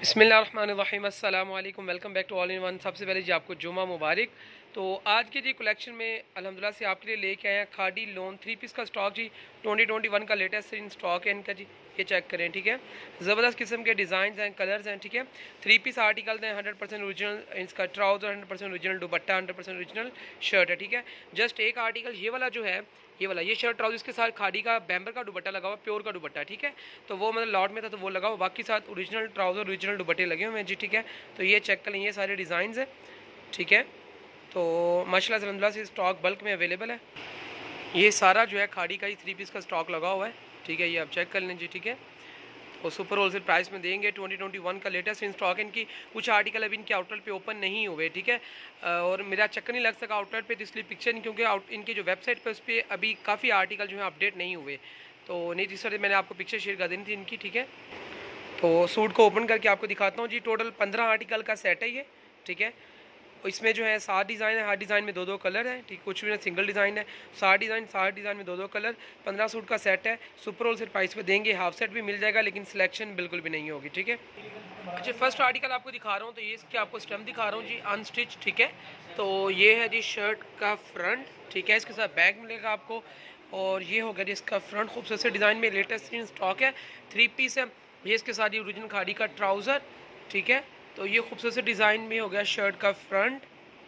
बिस्मिल्लाहिर्रहमानिर्रहीम अस्सलाम वालेकुम। Welcome back to all in one. सबसे पहले जी आपको जुमा मुबारक। तो आज की जी कलेक्शन में अल्हम्दुलिल्लाह से आपके लिए लेके आए हैं खादी लोन 3 पीस का स्टॉक जी। 2021 का लेटेस्ट इन स्टॉक है इनका जी, ये चेक करें। ठीक है, ज़बरदस्त किस्म के डिज़ाइन हैं, कलर्स हैं। ठीक है, 3 पीस आर्टिकल हैं, 100% ओरिजिनल इसका trouser, 100% original dupatta, 100% original shirt है। ठीक है, जस्ट एक आर्टिकल ये वाला जो है, ये शर्ट ट्राउजर के साथ खादी का बैम्बर का दुपट्टा लगा हुआ, प्योर का दुपट्टा। ठीक है, तो वो मतलब लॉट में था तो वो लगा हुआ, बाकी साथ ओरिजिनल ट्राउजर ओरिजिनल दुपट्टे लगे हुए हैं जी। ठीक है, तो ये चेक कर लें, ये सारे डिज़ाइन हैं। ठीक है, तो माशाल्लाह से अल्हम्दुलिल्लाह से स्टॉक बल्क में अवेलेबल है। ये सारा जो है खादी का ही 3 पीस का स्टॉक लगा हुआ है। ठीक है, ये आप चेक कर लें जी। ठीक है, और सुपर होलसेल प्राइस में देंगे। 2021 का लेटेस्ट इन स्टॉक है इनकी। कुछ आर्टिकल अभी इनके आउटलेट पे ओपन नहीं हुए। ठीक है, और मेरा चक्कर नहीं लग सका आउटलेट पे, तो इसलिए पिक्चर नहीं, क्योंकि इनकी जो वेबसाइट पे उस पर अभी काफ़ी आर्टिकल जो है अपडेट नहीं हुए, तो नहीं जिस तरह मैंने आपको पिक्चर शेयर कर देनी थी इनकी। ठीक है, तो सूट को ओपन करके आपको दिखाता हूँ जी। टोटल 15 आर्टिकल का सेट है ये। ठीक है, इसमें जो है 7 डिज़ाइन है, हर डिज़ाइन में 2-2 कलर है। ठीक, कुछ भी ना सिंगल डिज़ाइन है। 7 डिज़ाइन में 2-2 कलर, 15 सूट का सेट है। सुपर होलसेल प्राइस पे देंगे। हाफ सेट भी मिल जाएगा, लेकिन सिलेक्शन बिल्कुल भी नहीं होगी। ठीक है, अच्छा फर्स्ट आर्टिकल आपको दिखा रहा हूँ, तो ये इसके आपको स्टैम्प दिखा रहा हूँ जी, अनस्टिच। ठीक है, तो ये है जी शर्ट का फ्रंट। ठीक है, इसके साथ बैग मिलेगा आपको, और ये हो गया जी इसका फ्रंट। खूबसूरत से डिज़ाइन में लेटेस्ट इन स्टॉक है, 3 पीस है। ये इसके साथ ये ओरिजिनल खादी का ट्राउज़र। ठीक है, तो ये खूबसूरत से डिज़ाइन में हो गया शर्ट का फ्रंट,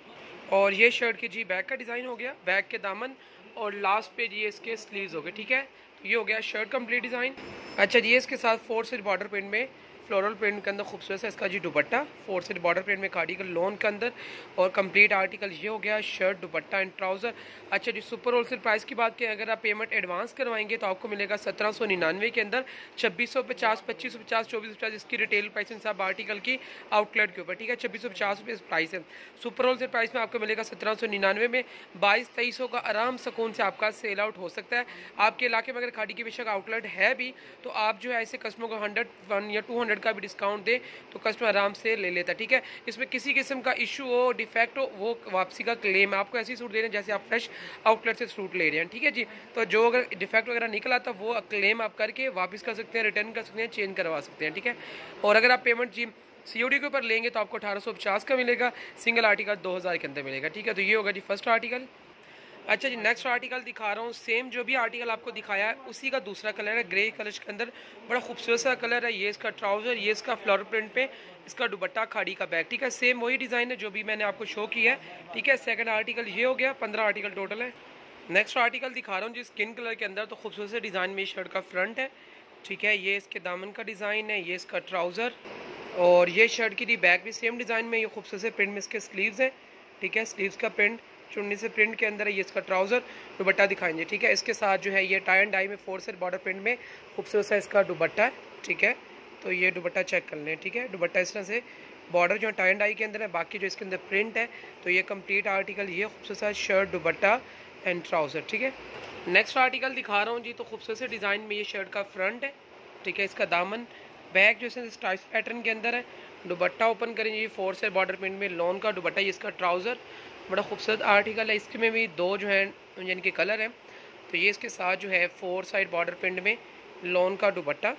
और ये शर्ट के जी बैक का डिज़ाइन हो गया, बैक के दामन, और लास्ट पे जी इसके स्लीव्स हो गए। ठीक है, तो ये हो गया शर्ट कंप्लीट डिज़ाइन। अच्छा जी, इसके साथ 4 स्टिच बॉर्डर प्रिंट में, फ्लोरल प्रिंट के अंदर खूबसूरत है इसका जी दुपट्टा, 4 स्टिच बॉर्डर प्रिंट में खादी का लोन के अंदर, और कंप्लीट आर्टिकल ये हो गया शर्ट दुपट्टा एंड ट्राउज़र। अच्छा जी, सुपर होलसेल प्राइस की बात करें, अगर आप पेमेंट एडवांस करवाएंगे तो आपको मिलेगा 1799 के अंदर, 2650, 2550, 2450 इसकी retail price in sub article की आउटलेट के ऊपर। ठीक है, 2650 रुपये प्राइस है। सुपर होलसेल प्राइस में आपको मिलेगा 1799 में। 2200-2300 का आराम सुकून से आपका सेल आउट हो सकता है। आपके इलाके में अगर खादी की बेशक आउटलेट है भी, तो आप जो है ऐसे कस्टमर को 100 या 200 का भी डिस्काउंट दे तो कस्टमर आराम से ले लेता है। ठीक है, इसमें किसी किस्म का इशू हो, डिफेक्ट हो, वो वापसी का क्लेम है। आपको ऐसी सूट दे रहे हैं जैसे आप फ्रेश आउटलेट से सूट ले रहे हैं। ठीक है जी, तो जो अगर डिफेक्ट वगैरह निकला था वो क्लेम आप करके वापस कर सकते हैं, रिटर्न कर सकते हैं, चेंज करवा सकते हैं। ठीक है, और अगर आप पेमेंट जी COD के ऊपर लेंगे तो आपको 1850 का मिलेगा, सिंगल आर्टिकल 2000 के अंदर मिलेगा। ठीक है, तो ये होगा जी फर्स्ट आर्टिकल। अच्छा जी, नेक्स्ट आर्टिकल दिखा रहा हूँ, सेम जो भी आर्टिकल आपको दिखाया है उसी का दूसरा कलर है, ग्रे कलर के अंदर, बड़ा खूबसूरत सा कलर है। ये इसका ट्राउज़र, ये इसका फ्लोरल प्रिंट पे इसका दुपट्टा, खाड़ी का बैग। ठीक है, सेम वही डिज़ाइन है जो भी मैंने आपको शो किया है। ठीक है, सेकंड आर्टिकल ये हो गया, 15 आर्टिकल टोटल है। नेक्स्ट आर्टिकल दिखा रहा हूँ जी स्किन कलर के अंदर, तो खूबसूरत से डिज़ाइन में शर्ट का फ्रंट है। ठीक है, ये इसके दामन का डिज़ाइन है, ये इसका ट्राउज़र, और ये शर्ट की बैक भी सेम डिज़ाइन में, ये खूबसूरत से प्रिंट में इसके स्लीव्स हैं। ठीक है, स्लीव्स का प्रिंट चुन्नी से प्रिंट के अंदर है। ये इसका ट्राउज़र, दुपट्टा दिखाएंगे। ठीक है, इसके साथ जो है ये टाई एंड डाई में 4 सेट बॉर्डर प्रिंट में खूबसूरत सा इसका दुपट्टा है। ठीक है, तो ये दुपट्टा चेक कर लें। ठीक है, दुपट्टा इस तरह से बॉर्डर जो टाई एंड डाई के अंदर है, बाकी जो इसके अंदर प्रिंट है। तो ये कंप्लीट आर्टिकल, ये खूबसूरत सा शर्ट दुपट्टा एंड ट्राउज़र। ठीक है, नेक्स्ट आर्टिकल दिखा रहा हूँ जी, तो खूबसूरत से डिज़ाइन में ये शर्ट का फ्रंट है। ठीक है, इसका दामन, बैक जो है स्टाइल पैटर्न के अंदर है। दुपट्टा ओपन करेंगे, ये 4 सेट बॉर्डर प्रिंट में लॉन का दुपट्टा, ये इसका ट्राउज़र, बड़ा खूबसूरत आर्टिकल है। इसके में भी 2 जो हैं जिनके कलर हैं। तो ये इसके साथ जो है 4 साइड बॉर्डर प्रिंट में लॉन का दुपट्टा।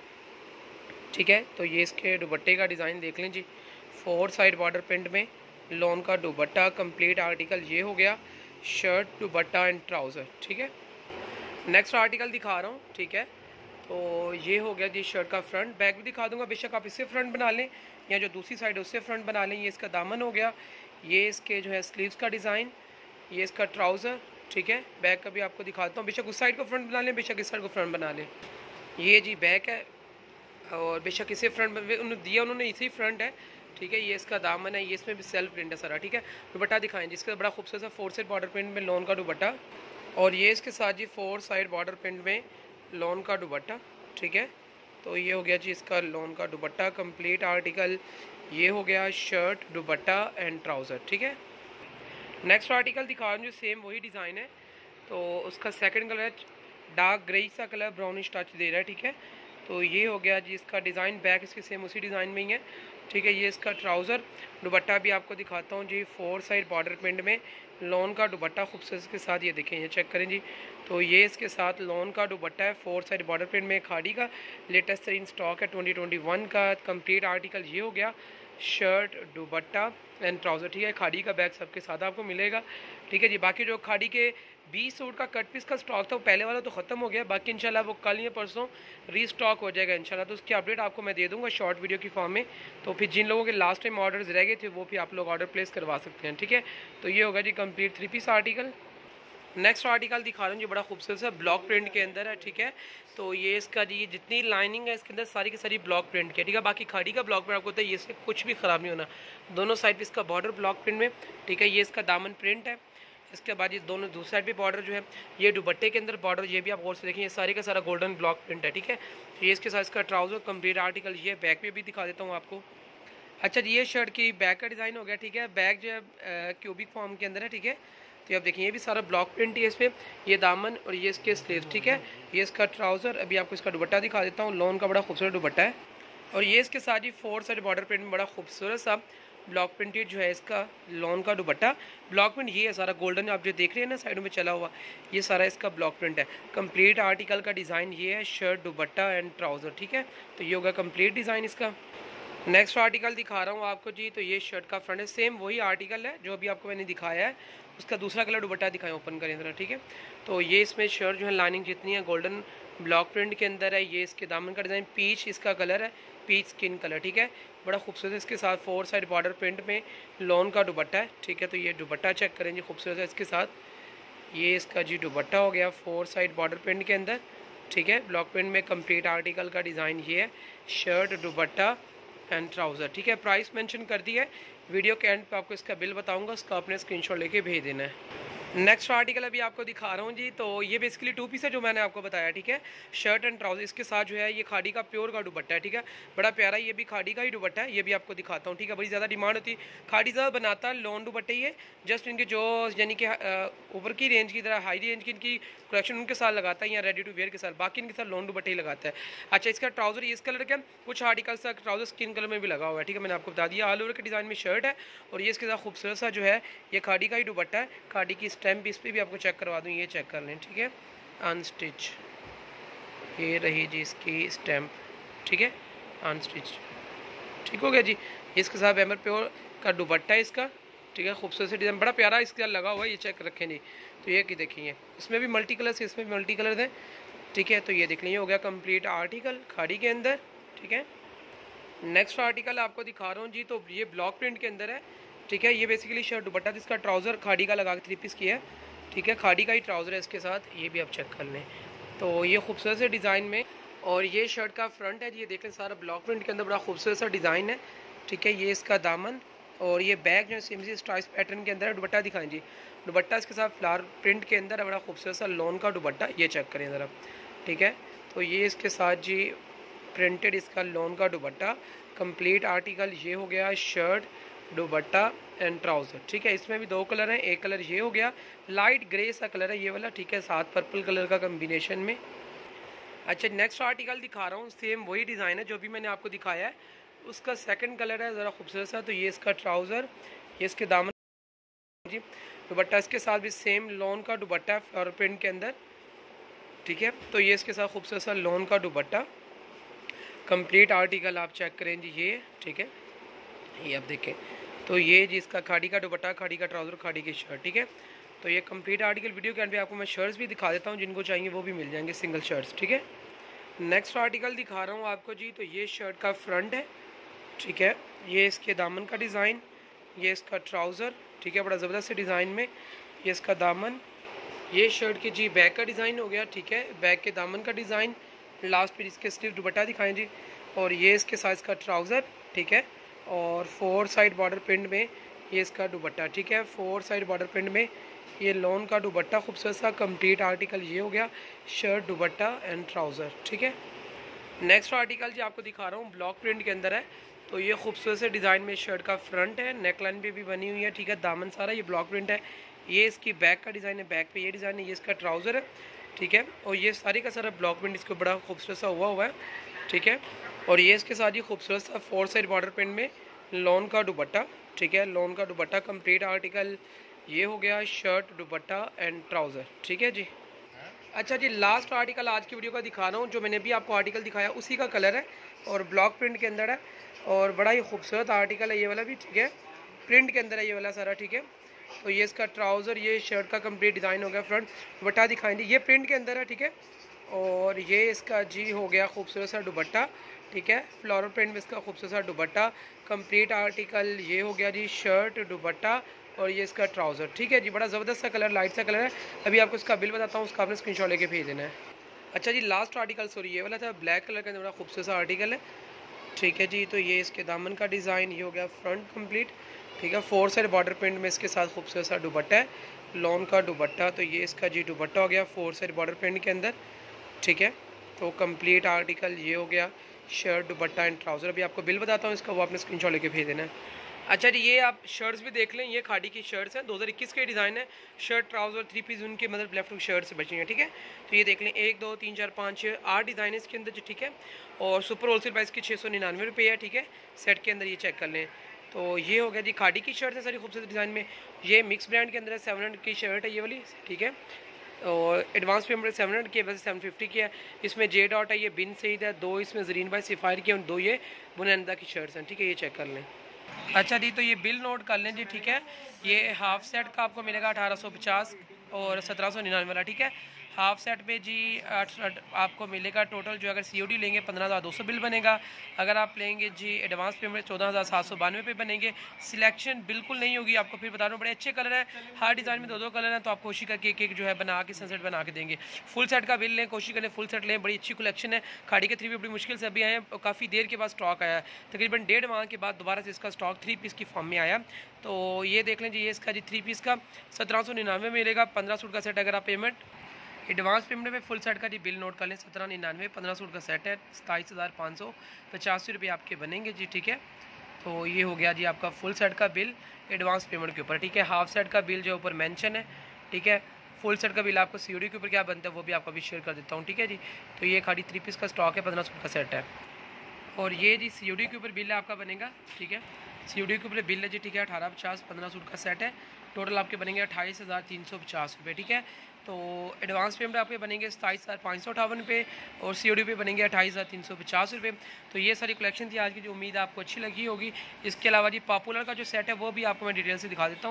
ठीक है, तो ये इसके दुपट्टे का डिज़ाइन देख लें जी, 4 साइड बॉर्डर प्रिंट में लॉन का दुपट्टा, कंप्लीट आर्टिकल ये हो गया शर्ट दुपट्टा एंड ट्राउज़र। ठीक है, नेक्स्ट आर्टिकल दिखा रहा हूँ। ठीक है, तो ये हो गया जी शर्ट का फ्रंट, बैक भी दिखा दूंगा, बेशक आप इससे फ्रंट बना लें या जो दूसरी साइड है उससे फ्रंट बना लें। ये इसका दामन हो गया, ये इसके जो है स्लीव्स का डिज़ाइन, ये इसका ट्राउज़र। ठीक है, बैक का भी आपको दिखाता हूँ, बेशक उस साइड को फ्रंट बना लें, बेशक इस साइड को फ्रंट बना लें। ये जी बैक है, और बेशक इसे फ्रंट उन्होंने इसी फ्रंट है। ठीक है, ये इसका दामन है, ये इसमें भी सेल्फ प्रिंट है सारा। ठीक है, दुपट्टा दिखाएं जिसका बड़ा खूबसूरत सा 4 साइड बॉर्डर प्रिंट में लॉन का दुपट्टा, और ये इसके साथ जी 4 साइड बॉर्डर प्रिंट में लॉन का दुपट्टा। ठीक है, तो ये हो गया जी इसका लॉन का दुपट्टा, कंप्लीट आर्टिकल ये हो गया शर्ट दुपट्टा एंड ट्राउज़र। ठीक है, नेक्स्ट आर्टिकल दिखा रहा हूँ जो सेम वही डिज़ाइन है, तो उसका सेकंड कलर डार्क ग्रे सा कलर ब्राउनिश टच दे रहा है। ठीक है, तो ये हो गया जी इसका डिज़ाइन, बैक इसके सेम उसी डिज़ाइन में ही है, ठीक है। ये इसका ट्राउज़र, दुपट्टा भी आपको दिखाता हूँ जी, 4 साइड बॉर्डर प्रिंट में लॉन का दुपट्टा खूबसूरत के साथ, ये देखें, ये चेक करें जी। तो ये इसके साथ लॉन का दुपट्टा है, 4 साइड बॉर्डर प्रिंट में, खाड़ी का लेटेस्ट तरीन स्टॉक है 2021 का। कंप्लीट आर्टिकल ये हो गया, शर्ट, दुपट्टा एंड ट्राउज़र, ठीक है। खाड़ी का बैग सबके साथ आपको मिलेगा, ठीक है जी। बाकी जो खाड़ी के 20 सूट का कट पीस का स्टॉक था वो पहले वाला तो ख़त्म हो गया, बाकी इंशाल्लाह वो कल या परसों रीस्टॉक हो जाएगा इंशाल्लाह। तो उसकी अपडेट आपको मैं दे दूंगा शॉर्ट वीडियो की फॉर्म में। तो फिर जिन लोगों के लास्ट टाइम ऑर्डर्स रह गए थे वो भी आप लोग ऑर्डर प्लेस करवा सकते हैं, ठीक है। तो ये होगा जी complete 3 piece article. Next article दिखा रहा हूँ जो बड़ा खूबसूरत सा ब्लॉक प्रिंट के अंदर है, ठीक है। तो ये इसका जी जितनी लाइनिंग है इसके अंदर सारी की सारी ब्लॉक प्रिंट की है, ठीक है। बाकी खाड़ी का ब्लॉक प्रिंट आपको होता है, ये से कुछ भी ख़राब नहीं होना, दोनों साइड पे इसका बॉर्डर ब्लॉक प्रिंट में, ठीक है। ये इसका दामन प्रिंट है, इसके बाद ये दोनों दूसरी साइड पे बॉर्डर जो है, ये दुपट्टे के अंदर बॉर्डर, ये भी आप और से देखें, ये सारे का सारा गोल्डन ब्लॉक प्रिंट है, ठीक है। तो ये इसके साथ इसका ट्राउज़र कंप्लीट आर्टिकल, ये बैक पे भी दिखा देता हूँ आपको। अच्छा जी, ये शर्ट की बैक का डिज़ाइन हो गया, ठीक है। बैक जो है क्यूबिक फॉर्म के अंदर है, ठीक है। तो आप देखिए ये भी सारा ब्लॉक प्रिंट ही है इस पर, ये दामन और ये इसके स्लीव्स, ठीक है। ये इसका ट्राउज़र, अभी आपको इसका दुपट्टा दिखा देता हूँ, लॉन का बड़ा खूबसूरत दुपट्टा है। और ये इसके साथ ही 4 साइड बॉर्डर प्रिंट में बड़ा खूबसूरत सा ब्लॉक प्रिंटेड जो है इसका लॉन का दुपट्टा। ब्लॉक प्रिंट ये है सारा गोल्डन, आप जो देख रहे हैं ना साइड में चला हुआ, ये सारा इसका ब्लॉक प्रिंट है। कंप्लीट आर्टिकल का डिज़ाइन ये है, शर्ट, दुपट्टा एंड ट्राउज़र, ठीक है। तो ये होगा कंप्लीट डिज़ाइन इसका। नेक्स्ट आर्टिकल दिखा रहा हूँ आपको जी, तो ये शर्ट का फ्रंट है, सेम वही आर्टिकल है जो अभी आपको मैंने दिखाया है, उसका दूसरा कलर दुपट्टा दिखाया, ओपन करें ज़रा, ठीक है। तो ये इसमें शर्ट जो है लाइनिंग जितनी है गोल्डन ब्लॉक प्रिंट के अंदर है। ये इसके दामन का डिज़ाइन पीच इसका कलर है, पीच स्किन कलर, ठीक है। बड़ा खूबसूरत है, इसके साथ 4 साइड बॉर्डर प्रिंट में लॉन का दुपट्टा है, ठीक है। तो ये दुपट्टा चेक करें जी, खूबसूरत है। इसके साथ ये इसका जी दुपट्टा हो गया 4 साइड बॉर्डर प्रिंट के अंदर, ठीक है। ब्लॉक प्रिंट में कंप्लीट आर्टिकल का डिज़ाइन ये है, शर्ट, दुपट्टा एंड ट्राउज़र, ठीक है। प्राइस मेंशन कर दी है, वीडियो के एंड पे आपको इसका बिल बताऊंगा, उसका आपने स्क्रीनशॉट लेके भेज देना है। नेक्स्ट आर्टिकल अभी आपको दिखा रहा हूँ जी, तो ये बेसिकली 2 पीस है जो मैंने आपको बताया, ठीक है। शर्ट एंड ट्राउज़र, इसके साथ जो है ये खाड़ी का प्योर का दुपट्टा है, ठीक है। बड़ा प्यारा, ये भी खाड़ी का ही दुपट्टा है, ये भी आपको दिखाता हूँ, ठीक है। बड़ी ज़्यादा डिमांड होती है, खाड़ी ज़्यादा बनाता है लॉन दुपट्टे ही है, जस्ट इनके जो यानी कि ऊपर की रेंज की तरह हाई रेंज की इनकी कलेक्शन उनके साथ लगाता है या रेडी टू वेयर के साथ, बाकी इनके साथ लॉन दुपट्टे ही लगाता है। अच्छा, इसका ट्राउज़र इस कलर का, कुछ आर्टिकल्स का ट्राउज़र स्किन कलर में भी लगा हुआ है, ठीक है। मैंने आपको बता दिया, ऑल ओवर के डिज़ाइन में शर्ट है और ये इसके साथ खूबसूरत सा जो है ये खाड़ी का ही दुपट्टा है। खाड़ी की स्टैम्प इस पर भी आपको चेक करवा दूँ, ये चेक कर लें, ठीक है। अनस्टिच, ये रही जी इसकी स्टैम्प, ठीक है, अनस्टिच, ठीक हो गया जी। इसके साथ एमर प्योर का दुपट्टा है इसका, ठीक है। खूबसूरत से डिज़ाइन बड़ा प्यारा इसका लगा हुआ है, ये चेक रखें जी। तो ये कि देखिए इसमें भी मल्टी कलर्स, इसमें भी मल्टी कलर हैं, ठीक है। तो ये देख लीजिए हो गया कंप्लीट आर्टिकल खाड़ी के अंदर, ठीक है। नेक्स्ट आर्टिकल आपको दिखा रहा हूँ जी, तो ये ब्लॉक प्रिंट के अंदर है, ठीक है। ये बेसिकली शर्ट दुपट्टा, इसका ट्राउज़र खाड़ी का लगा के 3 पीस की है, ठीक है। खाड़ी का ही ट्राउज़र है इसके साथ, ये भी आप चेक कर लें। तो ये खूबसूरत से डिज़ाइन में, और ये शर्ट का फ्रंट है, ये देखें सारा ब्लॉक प्रिंट के अंदर बड़ा खूबसूरत सा डिज़ाइन है, ठीक है। ये इसका दामन और ये बैग जो है सेम सी स्टाइस पैटर्न के अंदर है। दुपट्टा दिखाएं जी, दुपट्टा इसके साथ फ्लावर प्रिंट के अंदर है, बड़ा खूबसूरत सा लॉन का दुपट्टा, ये चेक करें ज़रा, ठीक है। तो ये इसके साथ जी प्रिंटेड इसका लॉन का दुपट्टा, कंप्लीट आर्टिकल ये हो गया, शर्ट, दुपट्टा एंड ट्राउज़र, ठीक है। इसमें भी 2 कलर हैं, एक कलर ये हो गया लाइट ग्रे सा कलर है ये वाला, ठीक है, साथ पर्पल कलर का कम्बिनेशन में। अच्छा, नेक्स्ट आर्टिकल दिखा रहा हूँ, सेम वही डिज़ाइन है जो भी मैंने आपको दिखाया है, उसका सेकंड कलर है ज़रा खूबसूरत सा। तो ये इसका ट्राउज़र, ये इसके दामन जी, दुपट्टा इसके साथ भी सेम लॉन का दुपट्टा है फ्लोरल प्रिंट के अंदर, ठीक है। तो ये इसके साथ खूबसूरत सा लॉन का दुपट्टा, कंप्लीट आर्टिकल आप चेक करें जी, ये ठीक है, ये आप देखें। तो ये जी इसका खाड़ी का दुपट्टा, खाड़ी का ट्राउज़र, खाड़ी की शर्ट, ठीक है। तो ये कंप्लीट आर्टिकल वीडियो के एंड पे आपको मैं शर्ट्स भी दिखा देता हूँ, जिनको चाहिए वो भी मिल जाएंगे सिंगल शर्ट्स, ठीक है। नेक्स्ट आर्टिकल दिखा रहा हूँ आपको जी, तो ये शर्ट का फ्रंट है, ठीक है। ये इसके दामन का डिज़ाइन, ये इसका ट्राउज़र, ठीक है, बड़ा ज़बरदस्त डिज़ाइन में, ये इसका दामन, ये शर्ट की जी बैक का डिज़ाइन हो गया, ठीक है। बैक के दामन का डिज़ाइन, लास्ट पे इसके स्लीव दुपट्टा दिखाएं जी, और ये इसके साइज़ का ट्राउज़र, ठीक है। और 4 साइड बॉर्डर प्रिंट में ये इसका दुपट्टा, ठीक है। 4 साइड बॉर्डर प्रिंट में ये लॉन का दुपट्टा, खूबसूरत सा कंप्लीट आर्टिकल ये हो गया, शर्ट, दुपट्टा एंड ट्राउज़र, ठीक है। नेक्स्ट आर्टिकल जी आपको दिखा रहा हूँ, ब्लॉक प्रिंट के अंदर है। तो ये खूबसूरत से डिज़ाइन में शर्ट का फ्रंट है, नेकलाइन पे भी बनी हुई है, ठीक है। दामन सारा ये ब्लॉक प्रिंट है। ये इसकी बैक का डिज़ाइन है, बैक पे ये डिज़ाइन है, ये इसका ट्राउज़र है, ठीक है। और ये सारी का सारा ब्लॉक प्रिंट इसको बड़ा खूबसूरत सा हुआ है, ठीक है। और ये इसके साथ ही खूबसूरत सा 4 साइड बॉर्डर प्रिंट में लॉन का दुपट्टा, ठीक है। लॉन का दुपट्टा कंप्लीट आर्टिकल ये हो गया, शर्ट दुपट्टा एंड ट्राउज़र, ठीक है जी। अच्छा जी, लास्ट आर्टिकल आज की वीडियो का दिखा रहा हूँ, जो मैंने भी आपको आर्टिकल दिखाया उसी का कलर है और ब्लॉक प्रिंट के अंदर है और बड़ा ही खूबसूरत आर्टिकल है ये वाला भी, ठीक है। प्रिंट के अंदर है ये वाला सारा, ठीक है। तो ये इसका ट्राउज़र, ये शर्ट का कंप्लीट डिज़ाइन हो गया, फ्रंट दुपट्टा दिखाएंगे, ये प्रिंट के अंदर है, ठीक है। और ये इसका जी हो गया खूबसूरत सा दुपट्टा, ठीक है। फ्लोरल प्रिंट में इसका खूबसूरत सा दुपट्टा कंप्लीट आर्टिकल ये हो गया जी, शर्ट दुपट्टा और ये इसका ट्राउज़र, ठीक है जी। बड़ा ज़बरदस्त सा कलर, लाइट सा कलर है। अभी आपको इसका बिल बताता हूँ, उसका आपने स्क्रीनशॉट लेके भेज देना है। अच्छा जी, लास्ट आर्टिकल सॉरी ये वाला था, ब्लैक कलर का बड़ा खूबसूरत सा आर्टिकल है, ठीक है जी। तो ये इसके दामन का डिज़ाइन ये हो गया, फ्रंट कंप्लीट, ठीक है। 4 साइड बॉर्डर प्रिंट में इसके साथ खूबसूरत सा दुपट्टा है, लॉन का दुपट्टा। तो ये इसका जी दुपट्टा हो गया 4 साइड बॉर्डर प्रिंट के अंदर, ठीक है। तो कंप्लीट आर्टिकल ये हो गया, शर्ट दुपट्टा एंड ट्राउज़र। अभी आपको बिल बताता हूँ इसका, वो आपने स्क्रीनशॉट लेके भेज देना है। अच्छा जी, ये आप शर्ट्स भी देख लें, ये खादी की शर्ट्स हैं, 2021 के डिज़ाइन है। शर्ट ट्राउज़र 3 पीस उनके मतलब लेफ्ट हुक शर्ट से बची हैं, ठीक है। तो ये देख लें, 1 2 3 4 5 6 8 डिज़ाइन है इसके अंदर जी, ठीक है। और सुपर होलसेल प्राइस की 699 रुपये है, ठीक है। सेट के अंदर ये चेक कर लें। तो ये हो गया जी, खादी की शर्ट है सारी खूबसूरत डिज़ाइन में। ये मिक्स ब्रांड के अंदर है, 700 की शर्ट है ये वाली, ठीक है। और एडवांस पेमेंट 700 की है, वैसे 750 की है। इसमें जे डॉट है, ये बिन सईद है, 2 इसमें ज़रीन भाई सिफायर की है, 2 ये बुनंदा की शर्ट्स हैं, ठीक है। ये चेक कर लें। अच्छा जी, तो ये बिल नोट कर लें जी, ठीक है। ये हाफ सेट का आपको मिलेगा 1850 और 1799 वाला, ठीक है। हाफ सेट पे जी आपको मिलेगा टोटल, जो अगर COD लेंगे 15,200 बिल बनेगा। अगर आप लेंगे जी एडवांस पेमेंट 14,792 पे बनेंगे। सिलेक्शन बिल्कुल नहीं होगी, आपको फिर बता रहा हूँ, बड़े अच्छे कलर हैं, हर डिज़ाइन में 2 कलर हैं। तो आप कोशिश करके एक जो है बना के सनसेट बना के देंगे। फुल सेट का बिल लें, कोशिश करें फुल सेट लें, बड़ी अच्छी कलेक्शन है। खाड़ी के 3 पीस बड़ी मुश्किल से अभी आए हैं, काफ़ी देर के बाद स्टॉक आया है, तकरीबन 1.5 माह के बाद दोबारा से इसका स्टॉक 3 पीस की फॉर्म में आया। तो ये देख लें जी, ये इसका जी 3 पीस का 1799 मिलेगा। 15 सूट का सेट अगर आप पेमेंट एडवांस पेमेंट में फुल सेट का जी बिल नोट कर लें, 1799, 15 सूट का सेट है, 27,585 रुपये आपके बनेंगे जी, ठीक है। तो ये हो गया जी आपका फुल सेट का बिल एडवांस पेमेंट के ऊपर, ठीक है। हाफ सेट का बिल जो ऊपर मेंशन है, ठीक है। फुल सेट का बिल आपको COD के ऊपर क्या बनता है वो भी आपको अभी शेयर कर देता हूँ, ठीक है जी। तो ये खाली 3 पीस का स्टॉक है, 15 सूट का सेट है। और ये जी COD के ऊपर बिल आपका बनेगा, ठीक है। COD के ऊपर बिल है जी, ठीक है। 1850 15 सूट का सेट है, टोटल आपके बनेंगे 28,350 रुपये, ठीक है। तो एडवांस पेमेंट आपके बनेंगे 27,558 रुपये और COD पे बनेंगे 28,350 रुपये। तो ये सारी कलेक्शन थी आज की, जो उम्मीद आपको अच्छी लगी होगी। इसके अलावा जी पॉपुलर का जो सेट है वो भी आपको मैं डिटेल से दिखा देता हूँ।